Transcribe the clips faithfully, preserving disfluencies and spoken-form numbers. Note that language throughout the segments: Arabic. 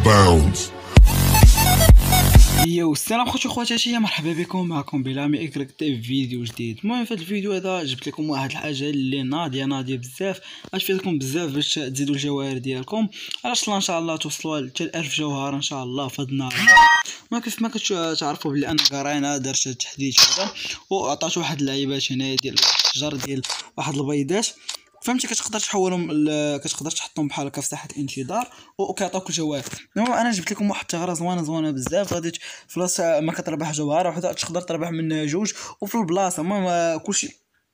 bounds. يو السلام خوتي خواتاتي، مرحبا بكم. معكم بلامي اكرك في فيديو جديد. المهم في هذا الفيديو هذا جبت لكم واحد الحاجه اللي ناضيه ناضيه بزاف، غتفيدكم بزاف باش تزيدوا الجواهر ديالكم. علاش لا ان شاء الله توصلوا حتى ألف جوهره ان شاء الله في هذا النهار. ما كيف ما كتعرفوا بلي انا قرينا درت التحديث هذا وعطات واحد اللعيبات هنايا ديال الشجر ديال واحد البيضات، فهمتي، كتقدر تحولهم ل... كتقدر تحطهم بحال هكا في ساحه الانتظار وكيعطيوك الجواهر. المهم انا جبت لكم واحد الثغره زوينه زوينه بزاف، غادي في بلاصه ما كتربح جوهره وحده تقدر تربح منها جوج، وفي البلاصه المهم كلشي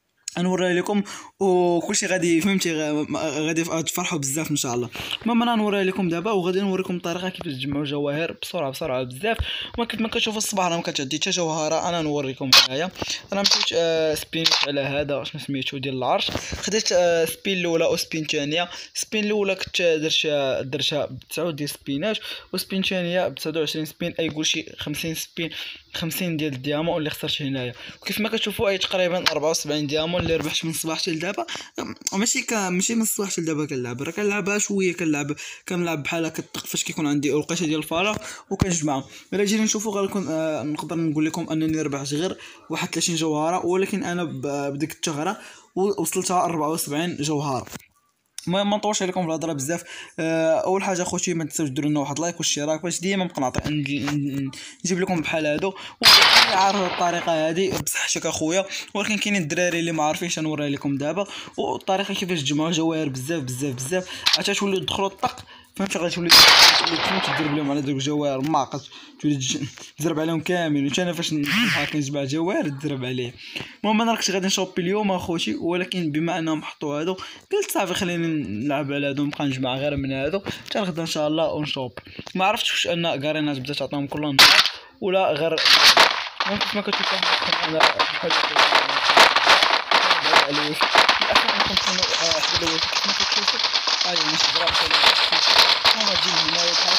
نوري لكم وكلشي غادي فهمتي غادي تفرحوا بزاف ان شاء الله. المهم انا نوري لكم دابا وغادي نوريكم الطريقه كيفاش تجمعوا جواهر بسرعه بسرعه بزاف. وما كيف ما كتشوفوا الصباح راه ما كتعدي حتى جوهره. انا نوريكم هنايا انا مشيت آه سبين على هذا شنو سميتو ديال العرش، خديت آه سبين الاولى وسبين الثانيه. سبين الاولى كنت درت درتها ب تسعة ديال سبينات، وسبين الثانيه ب سبعة وعشرين سبين، اي كلشي خمسين سبين، خمسين ديال الديامون اللي خسرت هنايا. وكيف ما كتشوفوا اي تقريبا أربعة وسبعين ديامون اللي ربحت من الصباح حتى لدابا. ماشي ك ماشي من الصباح حتى لدابا كنلعب، راه كنلعبها شويه، كنلعب كنلعب بحال هكا فاش كيكون عندي الوقيته ديال الفراغ وكنجمعهم. الا جينا نشوفوا غنكون آه نقدر نقول لكم انني ربحت غير واحد ثلاثين جوهره، ولكن انا بديك الثغره وصلتها أربعة وسبعين جوهره. المهم ما نطولش عليكم في الهضره بزاف. أه اول حاجه خوتي ما تنساوش ديروا لنا واحد لايك واشتراك باش ديما نبقى نعطي نجيب لكم بحال هادو. واللي عارف الطريقه هذه بصحتك اخويا، ولكن كاينين الدراري اللي ما عارفينش نوري لكم دابا والطريقه كيفاش تجمعوا جواهر بزاف بزاف بزاف حتى توليو تدخلوا الطق، فهمتي، غتولي تضرب لهم على دوك الجواهر معقد، تولي تضرب عليهم كاملين. وانا فاش نحاول نجمع جواهر تضرب عليه. المهم انا كنت غادي نشوبي اليوم اخوتي، ولكن بما انهم حطوا هادو قلت صافي خليني نلعب على هادو، نبقى نجمع غير من هادو حتى غدا ان شاء الله ونشوب. ما عرفتش واش ان قارينات بدات تعطيهم كل نهار ولا غير ممكن ما كتشوفوا انا بحال عليه الاخر نكون حدا لو ما كتشوفوا هاي مش براسه ما تجي هنايا بحال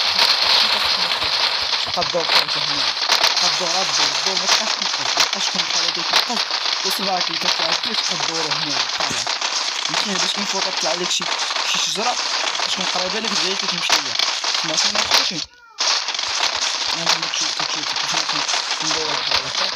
قدو هنا قدو غدو الدور ما تبقاش تنقص تكون بحال هاديك القص وصباعك اللي كتعطيه تقدرو هنا خلاص ماشي باش من فوق طلع لك شي شي شجره تكون قريبه لك دغيا كتمشي ليها. سمعتوني اخوتي؟ انا كنمشي كتشوف كيفاش كندور بحال هكا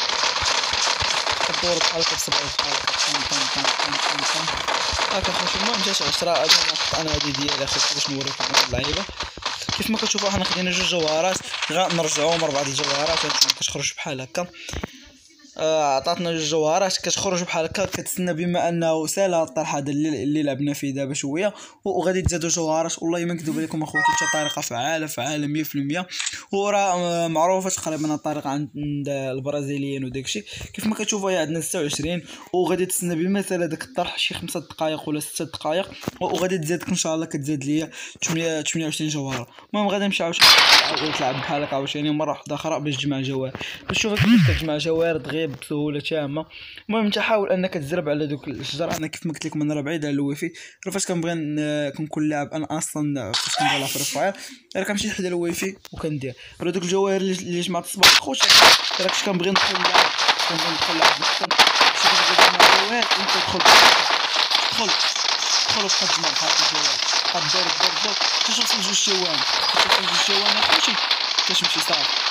كدور بحال هكا بصبعي بحال هكا طن طن طن طن طن هكا خوتي. المهم جات عشرة انا هادي ديالي اخوتي باش نوريكم اللعيبه. كيف ما كتشوفوا حنا خدينا جوج جوهرات غنرجعوهم أربعة ديال الجوهرات كتخرج بحال هكا. عطاتنا جوج جوهرات كتخرج بحال هكا. كتسنى بما انه سهل هاد الطرح هذا اللي, اللي لعبنا فيه دابا شويه وغادي تزادوا جوهرات. والله ما نكذب عليكم اخوتي حتى طريقه فعاله فعاله مية في المية، وراه معروفه تقريبا الطريقه عند البرازيليين وداكشي. كيف ما كتشوفوا هي عندنا ستة وعشرين، وغادي تسنى بمثل هذاك الطرح شي خمسة دقائق ولا ستة دقائق، وغادي تزادك ان شاء الله كتزاد ليا ثمانية وعشرين جوهره. المهم غادي نمشي عاوتاني تلعب بحال هكا عاوتاني مره واحده اخرى باش تجمع جواهر، باش تشوف كيفاش كتجمع جواهر دغيا بسهوله تامه. المهم انت حاول انك تزرب على دوك الشجر. انا كيف ما قلت لكم انا راه بعيد على الوايفاي، راه فاش كنبغي كنكون لاعب انا اصلا فاش كنبغي فري فاير راه كنمشي حدا الوايفاي وكندير راه دوك الجواهر اللي جمعت الصباح خوت راه كنت كنبغي ندخل لاعب كنبغي ندخل لاعب شي حاجه تجمع جواهر انت تدخل تدخل تدخل وتجمع بحال هكا جواهر كدور دور دور تشوف جوج شوان تشوف جوج شوان اخوتي كتمشي صافي.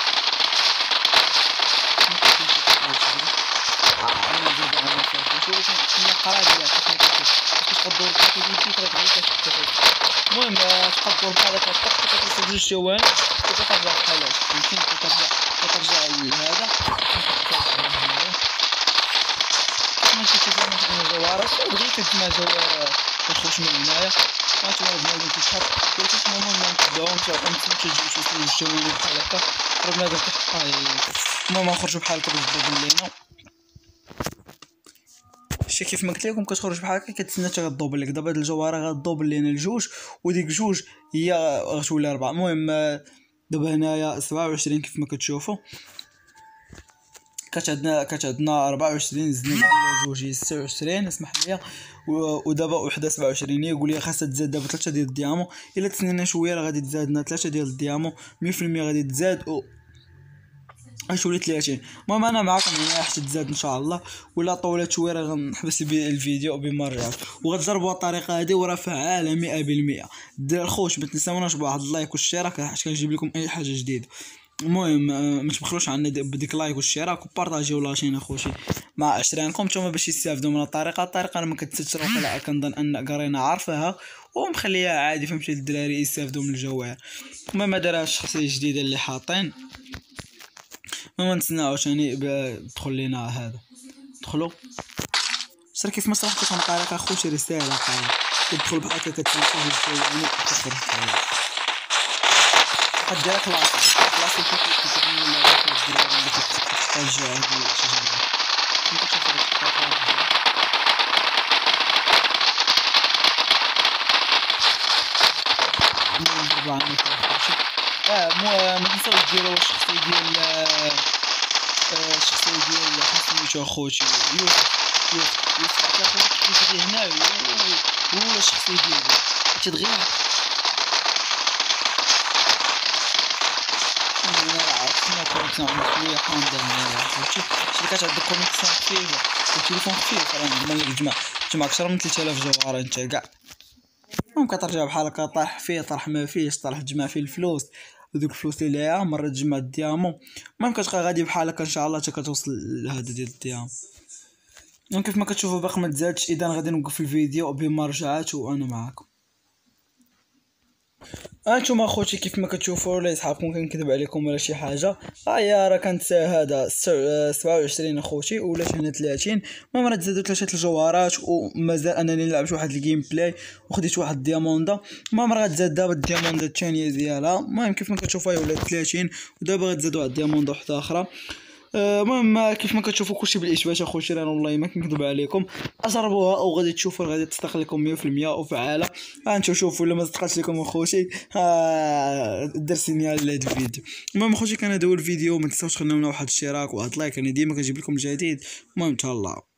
المهم تقدر بحال هكا تقدر جوج شوان وترجع بحال هكا يمكن ترجع ترجع لهذا ماشي كيف ما تكون جوهرات بغيت تجمع جوهر تخرج من هنايا ما تولي بنادم كيتحط ولكن المهم ما نبداوهمش غنمشيو تجيو شي جوج شوان بحال هكا راه بنادم كيحطها. المهم نخرجوا بحال هكا باش تبان لينا شي كيف ما قلت لكم كتخرج بحال هكا كتسنى حتى غدوبل لك. دابا هاد الجوهره غدوبل لينا لجوج وديك جوج هي غتولي أربعة. المهم دابا هنايا سبعة وعشرين كيف ما كتشوفوا كانت عندنا كانت عندنا أربعة وعشرين زدنا جوج هي ستة وعشرين اسمح لي، ودابا وحده سبعة وعشرين يقول لي خاصها تزاد دابا ثلاثة ديال الديامون. الا تسنينا شويه راه غادي تزادنا ثلاثة ديال الديامون مية في المية غادي تزاد و اش وليت ثلاثين. المهم انا معكم هنا حتى تزاد ان شاء الله، ولا طولت شويه راه غنحبس الفيديو بما رجعت، وغتجربوا الطريقه هذه وراه فعاله مئة بالمئة. الدراري الخوت ما تنساوناش بواحد اللايك والاشتراك حيت كنجيب لكم اي حاجه جديده. المهم ما تبخلوش عنا بديك لايك والاشتراك وبارطاجيو لاشين اخوتي مع عشرينكم نتوما باش يستافدوا من الطريقه. الطريقه انا ما كنتسرش لا كنظن ان قرينا عارفاها ومخليها عادي فهمتي الدراري يستافدوا من الجواهر. المهم هذا الشخصيه الجديده اللي حاطين، ما نتسناو ثاني دخل لينا هذا دخلوا سير كيف ما شرحت لكم طريقه اخوتي رساله قاعده تدخل بحال هكا كتسجل يعني تخرج قد دير كلاس كلاس كيفاش ولا الدراري اللي كتحتاج هذه الشجره كنت كتشوف نضربوا عنك اه مو ما تنساوش ديروا الشخصيه ديال الشخصيه ديال سميتو اخوتي يوسف يوسف يوسف عطاك كيجي هنا هو الشخصيه ديالو تدغيا انا عرفت ما كنت نعمل شويه حامضه اخوتي شركات عندك كونيكسيون خفيفه والتليفون خفيف راه ما يجمع جمع اكثر من ثلاثة آلاف جوهره انت كاع. المهم كترجع بحال هكا طرح فيه طرح ما فيهش طرح تجمع فيه الفلوس ودوك الفلوس اللي ليها مره تجمع الديامون. المهم كتبقى غادي بحال هكا ان شاء الله حتى كتوصل لهذا ديال الديامون. المهم كيف ما كتشوفوا باقي ما تزادش اذا غادي نوقف الفيديو بما رجعات وانا معاكم. انتم اخوتي كيف ما كتشوفوا ولا صحابكم كنكذب عليكم ولا شي حاجه ها راه كانت هذا سبعة وعشرين اخوتي ولات هنا ثلاثين. المهم راه تزادوا ثلاثه الجوهرات ومازال انني لعبت واحد الجيم بلاي وخديت واحد الدياموندا. المهم راه غتزاد دابا الدياموندا الثانيه ديالها. المهم كيف ما كتشوفوا هي ولات ثلاثين ودابا غتزادوا واحد الدياموندا وحده اخرى. المهم كيف ما كتشوفوا كلشي بالاثبات اخوتي راه والله ما كنكذب عليكم اجربوها او غادي تشوفوا غادي تصدق لكم مية بالمية وفعاله. انتم شوفوا الا ما صدقاتش لكم اخوتي دير سينيال لهذا الفيديو. المهم اخوتي كان هذا هو الفيديو ما تنساوش تخليو لنا واحد الاشتراك وواحد لايك انا ديما كنجيب لكم الجديد. المهم تهلاو.